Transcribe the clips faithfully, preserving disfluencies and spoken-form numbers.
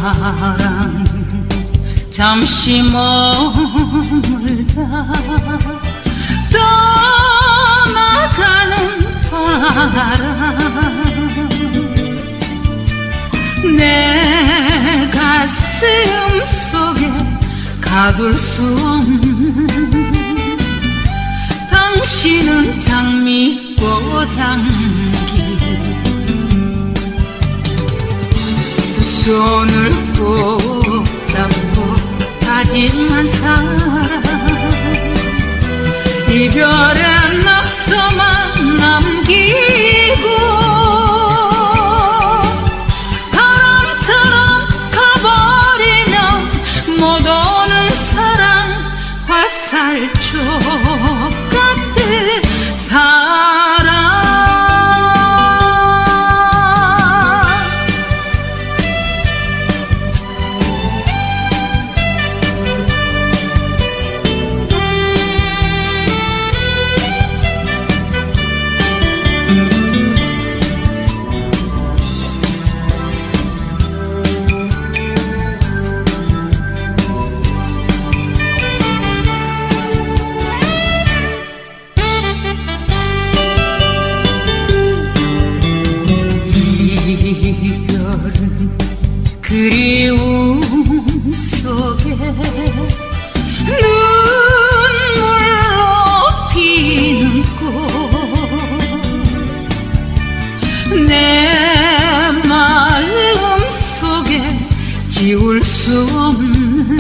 사랑 잠시 머물다 떠나가는 바람 내 가슴 속에 가둘 수 없는 당신은 장미꽃 향기 두 손을 꼭 잡고 다짐한 사랑 이별의 낙서만 남기고 바람처럼 가버리면 못 오는 사랑 화살촉 같은 사랑 그리움 속에 눈물로 피는 꽃 내 마음 속에 지울 수 없는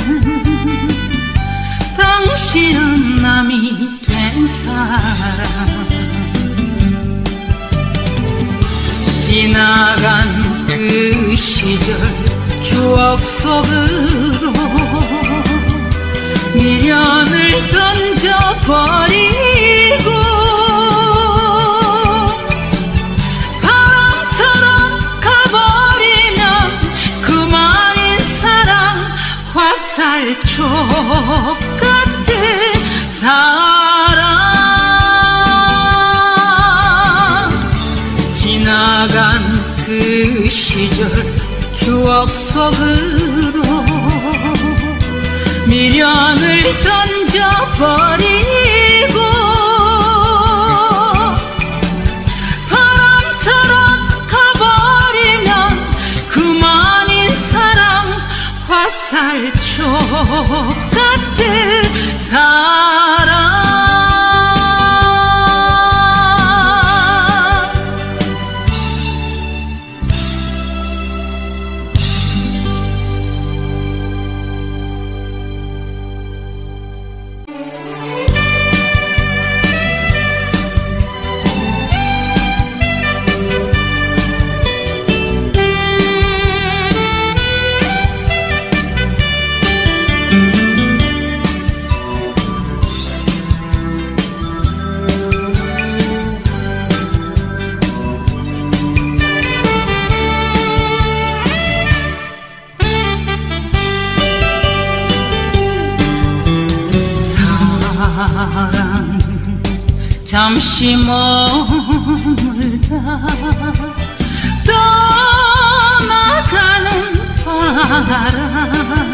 당신은 남이 된 사람 지나간 그 시절 추억 속으로 미련을 던져버리고 바람처럼 가버리면 그만인 사랑 화살촉 같은 사랑 지나간 그 시절 추억 속으로 미련을 던져버리고 바람처럼 가버리면 그만인 사랑 화살촉 같은 사랑 사랑 잠시 머물다 떠나가는 바람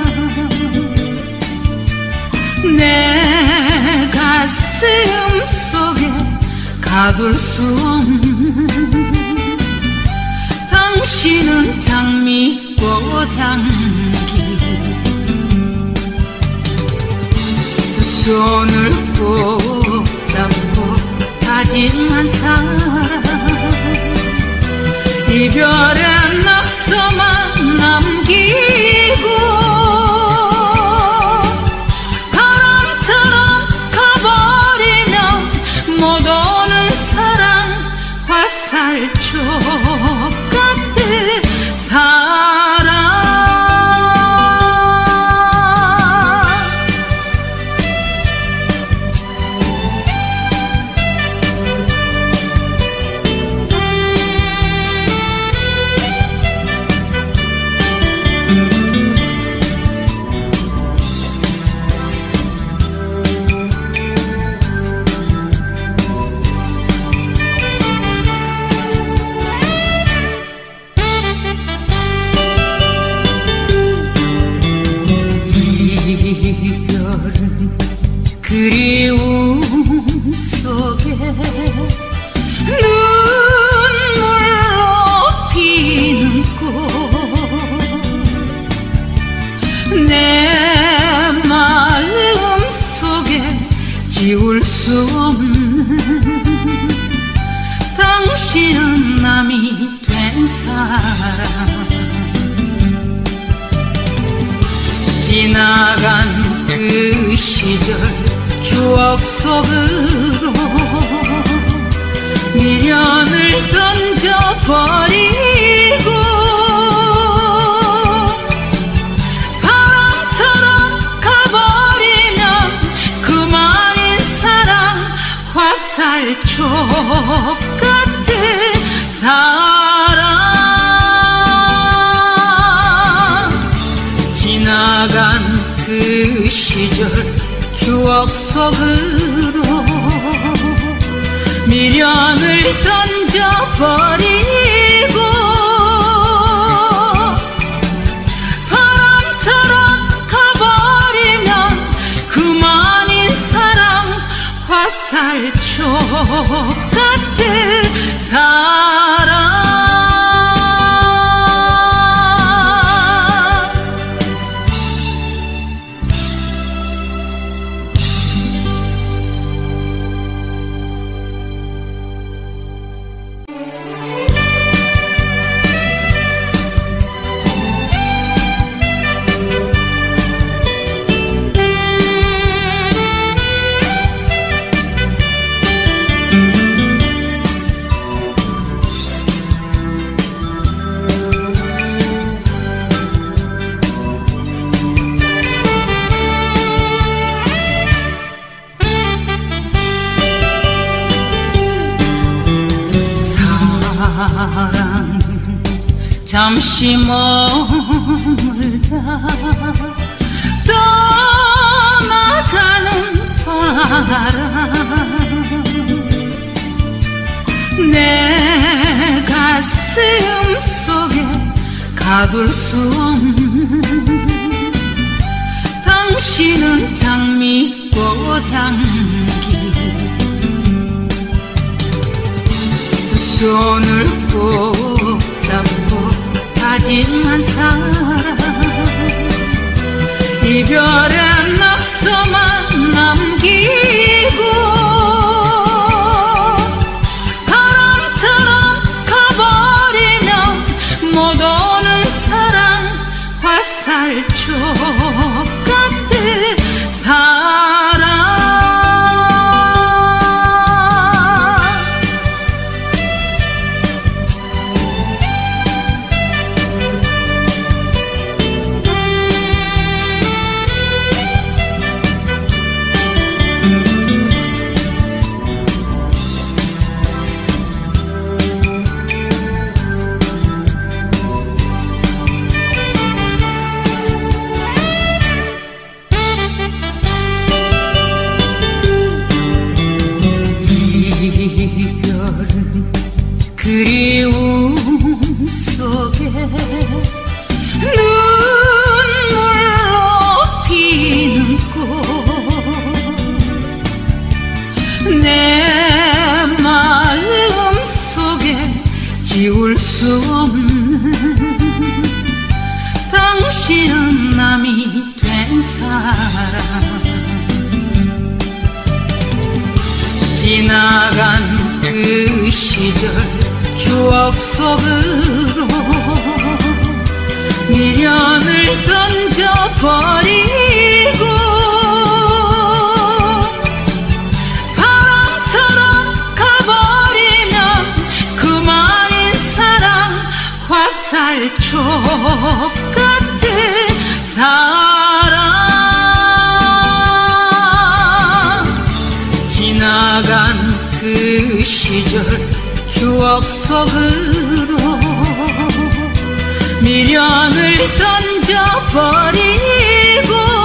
내 가슴 속에 가둘 수 없는 당신은 장미꽃 향기 손을 꼭 잡고 다짐한 사랑 이별의 낙서만 남기고 바람처럼 가버리면 못 오는 사랑 화살촉 같은 사랑 수 없는 당신은 남이 된 사람. 지나간 그 시절 추억 속으로 미련을 던져버리고 바람처럼 가버리면 그만인 사랑, 화살촉 같은 사랑. 지나간 그 시절 추억 속으로 미련을 던져버리고 바람처럼 가버리면 그만인 사랑, 화살촉 같은 사랑. 사랑 잠시 머물다 떠나가는 바람, 내 가슴 속에 가둘 수 없는 당신은 장미꽃 향기. 손을 꼭 잡고 다짐한 사랑, 이별의 낙서만 남기고 바람처럼 가버리면 못 오는 사랑, 화살촉 같은 사랑. 이별은 그리움 속에 눈물로 피는 꽃, 내 마음 속에 지울 수 없는 당신은 남이 된 사람. 지나간 그 시절 추억 속으로 미련을 던져버리고 바람처럼 가버리면 그만인 사랑, 화살촉 같은 사랑. 지나간 그 시절 추억 속으로 미련을 던져버리고